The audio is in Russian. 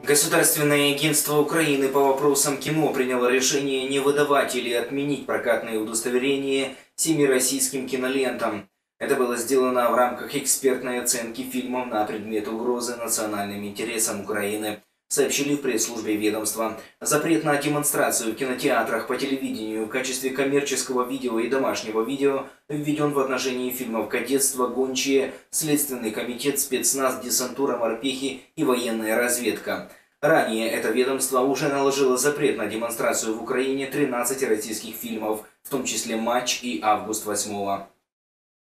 Государственное агентство Украины по вопросам кино приняло решение не выдавать или отменить прокатные удостоверения 7 российским кинолентам. Это было сделано в рамках экспертной оценки фильмов на предмет угрозы национальным интересам Украины, сообщили в пресс-службе ведомства. Запрет на демонстрацию в кинотеатрах, по телевидению в качестве коммерческого видео и домашнего видео введен в отношении фильмов «Кадетство», «Гончие», «Следственный комитет», «Спецназ», «Десантура», «Морпехи» и «Военная разведка». Ранее это ведомство уже наложило запрет на демонстрацию в Украине 13 российских фильмов, в том числе «Матч» и «Август 8-го».